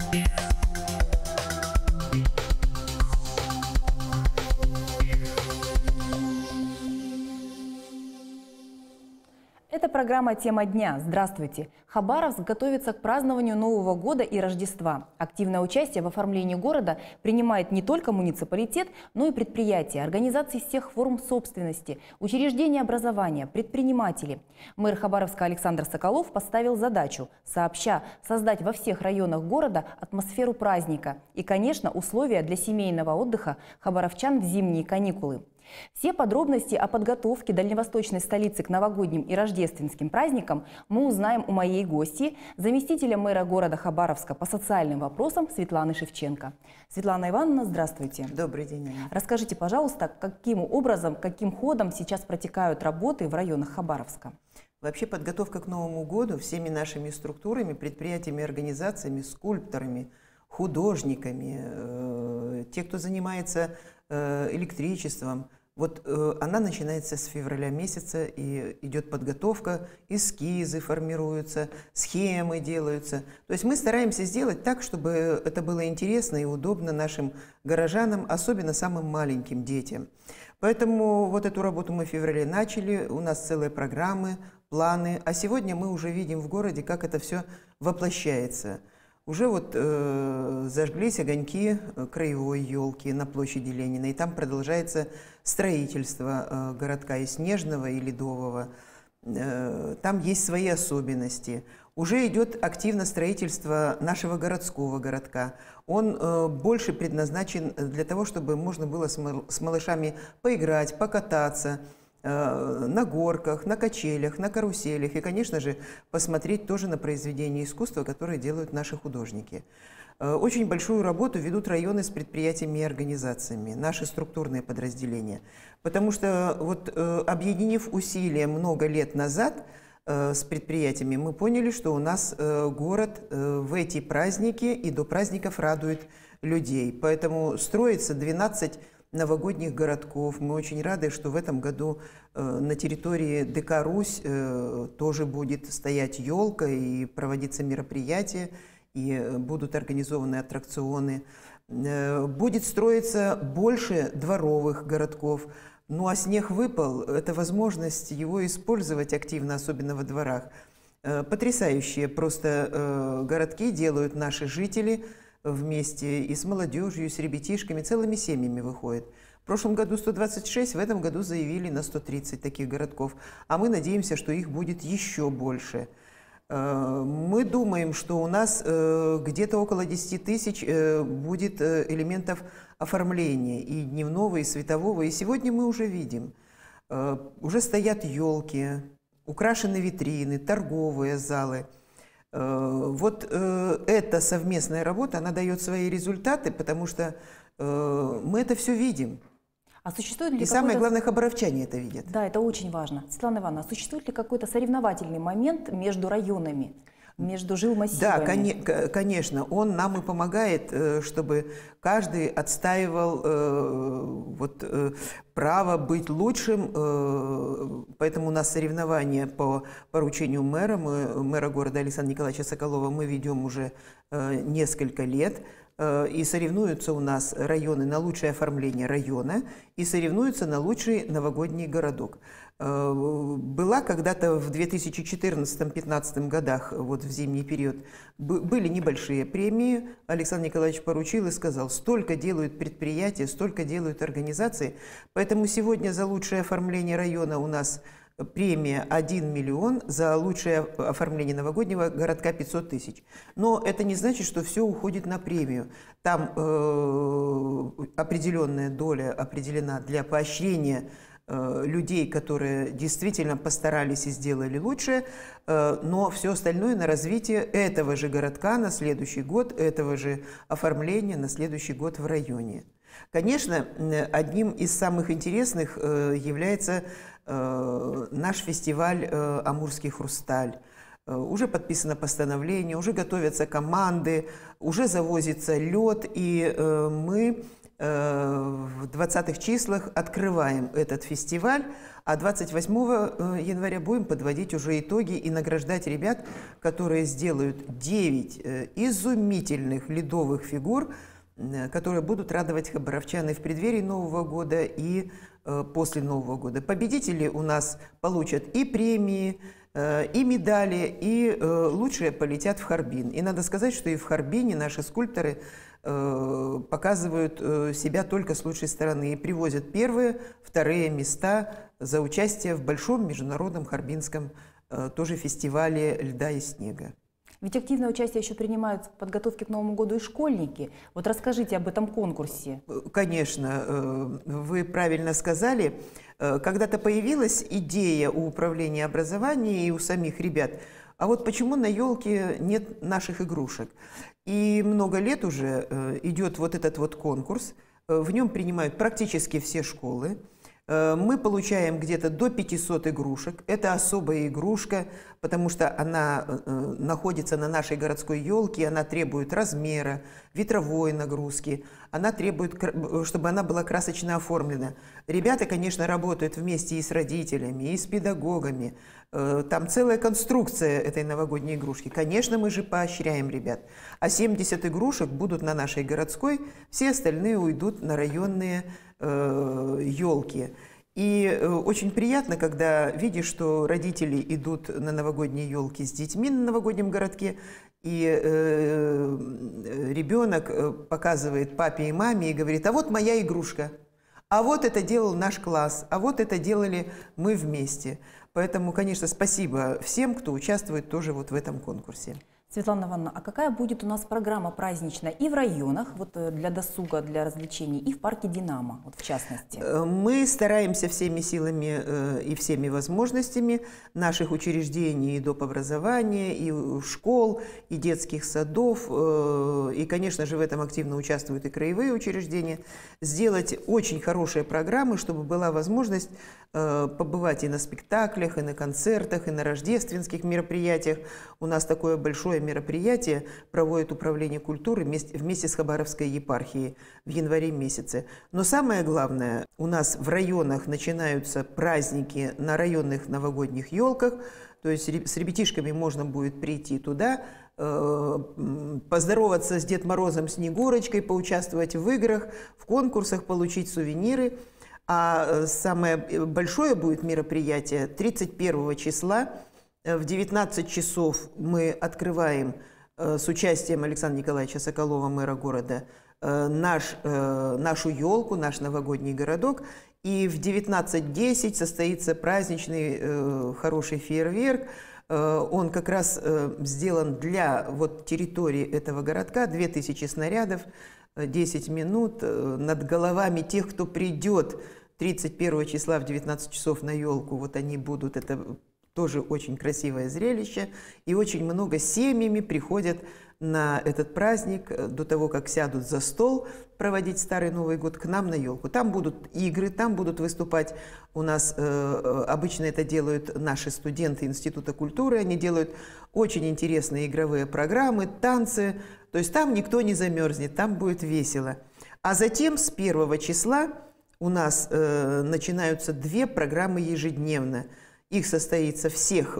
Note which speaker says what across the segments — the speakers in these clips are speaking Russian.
Speaker 1: Это программа «Тема дня». Здравствуйте! Хабаровск готовится к празднованию Нового года и Рождества. Активное участие в оформлении города принимает не только муниципалитет, но и предприятия, организации всех форм собственности, учреждения образования, предприниматели. Мэр Хабаровска Александр Соколов поставил задачу, сообща, создать во всех районах города атмосферу праздника и, конечно, условия для семейного отдыха хабаровчан в зимние каникулы. Все подробности о подготовке дальневосточной столицы к новогодним и рождественским праздникам мы узнаем у моей гости, заместителя мэра города Хабаровска по социальным вопросам Светланы Шевченко. Светлана Ивановна, здравствуйте.
Speaker 2: Добрый день, Аня.
Speaker 1: Расскажите, пожалуйста, каким образом, каким ходом сейчас протекают работы в районах Хабаровска?
Speaker 2: Вообще подготовка к Новому году всеми нашими структурами, предприятиями, организациями, скульпторами, художниками, те, кто занимается электричеством, вот она начинается с февраля месяца, и идет подготовка, эскизы формируются, схемы делаются. То есть мы стараемся сделать так, чтобы это было интересно и удобно нашим горожанам, особенно самым маленьким детям. Поэтому вот эту работу мы в феврале начали, у нас целые программы, планы, а сегодня мы уже видим в городе, как это все воплощается. Уже вот зажглись огоньки краевой елки на площади Ленина, и там продолжается строительство городка и снежного, и ледового. Там есть свои особенности. Уже идет активно строительство нашего городского городка. Он больше предназначен для того, чтобы можно было с малышами поиграть, покататься на горках, на качелях, на каруселях и, конечно же, посмотреть тоже на произведения искусства, которые делают наши художники. Очень большую работу ведут районы с предприятиями и организациями, наши структурные подразделения. Потому что, вот, объединив усилия много лет назад с предприятиями, мы поняли, что у нас город в эти праздники и до праздников радует людей. Поэтому строится 12 новогодних городков. Мы очень рады, что в этом году на территории ДК «Русь» тоже будет стоять елка и проводиться мероприятия, и будут организованы аттракционы. Будет строиться больше дворовых городков. Ну а снег выпал, это возможность его использовать активно, особенно во дворах. Потрясающие просто городки делают наши жители вместе и с молодежью, и с ребятишками, целыми семьями выходят. В прошлом году 126, в этом году заявили на 130 таких городков, а мы надеемся, что их будет еще больше. Мы думаем, что у нас где-то около 10 тысяч будет элементов оформления и дневного, и светового, и сегодня мы уже видим. Уже стоят елки, украшены витрины, торговые залы. Вот эта совместная работа, она дает свои результаты, потому что мы это все видим.
Speaker 1: А существует ли
Speaker 2: и самое главное, хабаровчане это видят.
Speaker 1: Да, это очень важно. Светлана Ивановна, а существует ли какой-то соревновательный момент между районами, между жилмассивами?
Speaker 2: Да, конечно, он нам и помогает, чтобы каждый отстаивал право быть лучшим. Поэтому у нас соревнования по поручению мэра города Александра Николаевича Соколова мы ведем уже несколько лет. И соревнуются у нас районы на лучшее оформление района и соревнуются на лучший новогодний городок. Была когда-то в 2014-2015 годах, вот в зимний период, были небольшие премии. Александр Николаевич поручил и сказал, столько делают предприятия, столько делают организации. Поэтому сегодня за лучшее оформление района у нас премия 1 миллион, за лучшее оформление новогоднего городка 500 тысяч. Но это не значит, что все уходит на премию. Там определенная доля определена для поощрения людей, которые действительно постарались и сделали лучше, но все остальное на развитие этого же городка на следующий год, этого же оформления на следующий год в районе. Конечно, одним из самых интересных является наш фестиваль «Амурский хрусталь». Уже подписано постановление, уже готовятся команды, уже завозится лед, и мы в 20-х числах открываем этот фестиваль, а 28 января будем подводить уже итоги и награждать ребят, которые сделают 9 изумительных ледовых фигур, которые будут радовать хабаровчан и в преддверии Нового года, и после Нового года. Победители у нас получат и премии, и медали, и лучшие полетят в Харбин. И надо сказать, что и в Харбине наши скульпторы показывают себя только с лучшей стороны и привозят первые, вторые места за участие в большом международном харбинском тоже фестивале льда и снега.
Speaker 1: Ведь активное участие еще принимают в подготовке к Новому году и школьники. Вот расскажите об этом конкурсе.
Speaker 2: Конечно, вы правильно сказали. Когда-то появилась идея у управления образования и у самих ребят, а вот почему на елке нет наших игрушек? И много лет уже идет вот этот вот конкурс, в нем принимают практически все школы. Мы получаем где-то до 500 игрушек. Это особая игрушка, потому что она находится на нашей городской елке, она требует размера, ветровой нагрузки, она требует, чтобы она была красочно оформлена. Ребята, конечно, работают вместе и с родителями, и с педагогами. Там целая конструкция этой новогодней игрушки. Конечно, мы же поощряем ребят. А 70 игрушек будут на нашей городской, все остальные уйдут на районные елки. И очень приятно, когда видишь, что родители идут на новогодние елки с детьми на новогоднем городке, и ребенок показывает папе и маме и говорит: а вот моя игрушка, а вот это делал наш класс, а вот это делали мы вместе. Поэтому, конечно, спасибо всем, кто участвует тоже вот в этом конкурсе.
Speaker 1: Светлана Ивановна, а какая будет у нас программа праздничная и в районах, вот для досуга, для развлечений, и в парке «Динамо», вот в частности?
Speaker 2: Мы стараемся всеми силами и всеми возможностями наших учреждений и доп. Образования, и школ, и детских садов, и, конечно же, в этом активно участвуют и краевые учреждения, сделать очень хорошие программы, чтобы была возможность побывать и на спектаклях, и на концертах, и на рождественских мероприятиях. У нас такое большое мероприятие проводит Управление культуры вместе с Хабаровской епархией в январе месяце. Но самое главное, у нас в районах начинаются праздники на районных новогодних елках, то есть с ребятишками можно будет прийти туда, поздороваться с Дед Морозом, Снегурочкой, поучаствовать в играх, в конкурсах, получить сувениры. А самое большое будет мероприятие 31 числа. В 19 часов мы открываем с участием Александра Николаевича Соколова, мэра города, нашу елку, наш новогодний городок. И в 19:10 состоится праздничный хороший фейерверк. Он как раз сделан для вот территории этого городка. 2000 снарядов, 10 минут над головами тех, кто придет 31 числа в 19 часов на елку. Вот они будут, это тоже очень красивое зрелище. И очень много семьями приходят на этот праздник до того, как сядут за стол проводить Старый Новый год, к нам на елку. Там будут игры, там будут выступать у нас, обычно это делают наши студенты Института культуры, они делают очень интересные игровые программы, танцы, то есть там никто не замерзнет, там будет весело. А затем с 1 числа у нас начинаются 2 программы ежедневно. Их состоится всех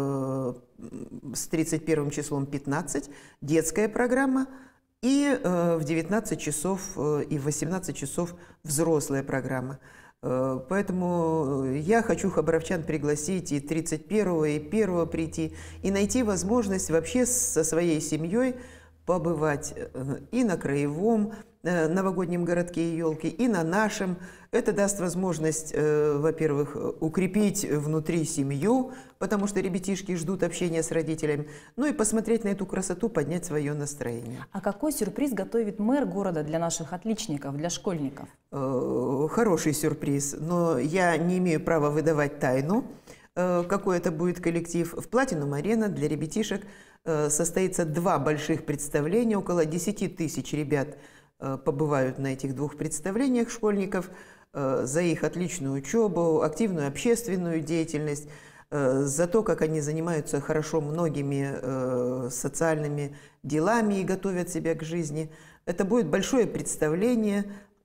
Speaker 2: с 31 числом 15, детская программа, и в 19 часов и в 18 часов взрослая программа. Поэтому я хочу хабаровчан пригласить и 31-го, и 1-го прийти, и найти возможность вообще со своей семьей побывать и на краевом новогоднем городке и елки, и на нашем. Это даст возможность, во-первых, укрепить внутри семью, потому что ребятишки ждут общения с родителями, ну и посмотреть на эту красоту, поднять свое настроение.
Speaker 1: А какой сюрприз готовит мэр города для наших отличников, для школьников?
Speaker 2: Хороший сюрприз, но я не имею права выдавать тайну, какой это будет коллектив. В Платинум-арена для ребятишек состоится 2 больших представления, около 10 тысяч ребят побывают на этих 2 представлениях школьников за их отличную учебу, активную общественную деятельность, за то, как они занимаются хорошо многими социальными делами и готовят себя к жизни. Это будет большое представление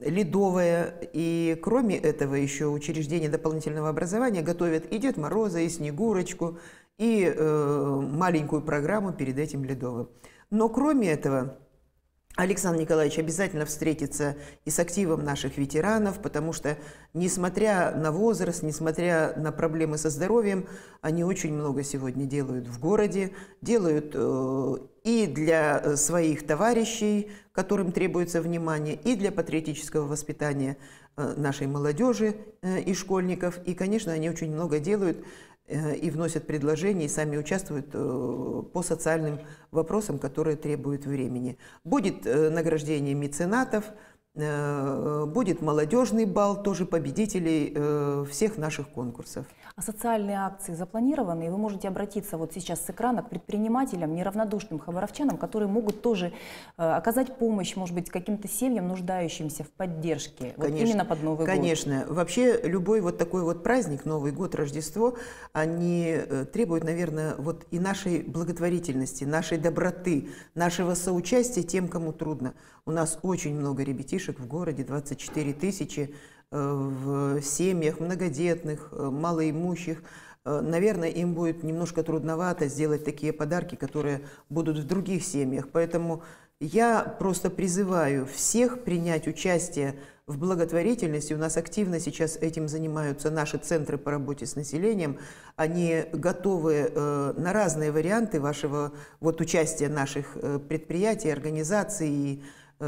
Speaker 2: ледовая. И кроме этого еще учреждение дополнительного образования готовят и Дед Мороза, и Снегурочку, и маленькую программу перед этим ледовым. Но кроме этого Александр Николаевич обязательно встретится и с активом наших ветеранов, потому что, несмотря на возраст, несмотря на проблемы со здоровьем, они очень много сегодня делают в городе, делают и для своих товарищей, которым требуется внимание, и для патриотического воспитания нашей молодежи и школьников. И, конечно, они очень много делают и вносят предложения, и сами участвуют по социальным вопросам, которые требуют времени. Будет награждение меценатов, будет молодежный бал, тоже победителей всех наших конкурсов.
Speaker 1: А социальные акции запланированы, и вы можете обратиться вот сейчас с экрана к предпринимателям, неравнодушным хабаровчанам, которые могут тоже оказать помощь, может быть, каким-то семьям, нуждающимся в поддержке, вот именно под Новый год.
Speaker 2: Конечно. Вообще любой вот такой вот праздник, Новый год, Рождество, они требуют, наверное, вот и нашей благотворительности, нашей доброты, нашего соучастия тем, кому трудно. У нас очень много ребятишек в городе, 24 тысячи, в семьях многодетных, малоимущих. Наверное, им будет немножко трудновато сделать такие подарки, которые будут в других семьях. Поэтому я просто призываю всех принять участие в благотворительности. У нас активно сейчас этим занимаются наши центры по работе с населением. Они готовы на разные варианты вашего вот, участия наших предприятий, организаций,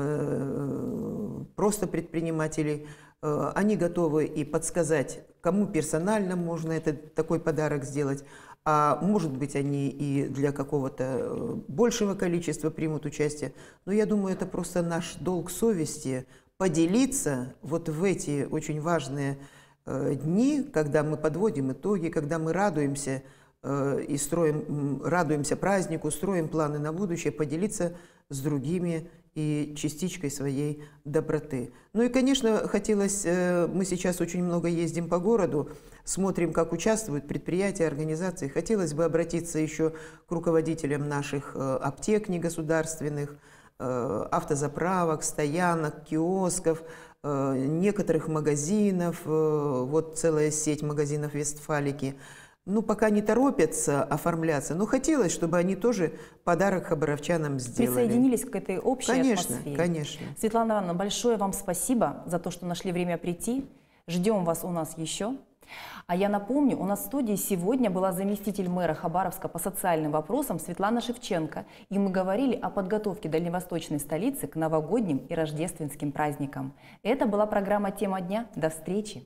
Speaker 2: просто предпринимателей. Они готовы и подсказать, кому персонально можно такой подарок сделать, а может быть, они и для какого-то большего количества примут участие. Но я думаю, это просто наш долг совести поделиться вот в эти очень важные дни, когда мы подводим итоги, когда мы радуемся и радуемся празднику, строим планы на будущее, поделиться с другими и частичкой своей доброты. Ну и, конечно, хотелось, мы сейчас очень много ездим по городу, смотрим, как участвуют предприятия, организации. Хотелось бы обратиться еще к руководителям наших аптек негосударственных, автозаправок, стоянок, киосков, некоторых магазинов, вот целая сеть магазинов Вестфалики. Ну, пока не торопятся оформляться, но хотелось, чтобы они тоже подарок хабаровчанам сделали.
Speaker 1: Присоединились к этой общей атмосфере.
Speaker 2: Конечно.
Speaker 1: Светлана Ивановна, большое вам спасибо за то, что нашли время прийти. Ждем вас у нас еще. А я напомню, у нас в студии сегодня была заместитель мэра Хабаровска по социальным вопросам Светлана Шевченко. И мы говорили о подготовке дальневосточной столицы к новогодним и рождественским праздникам. Это была программа «Тема дня». До встречи.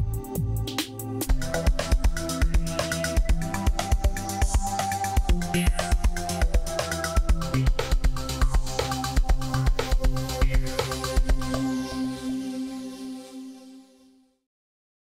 Speaker 3: Yeah.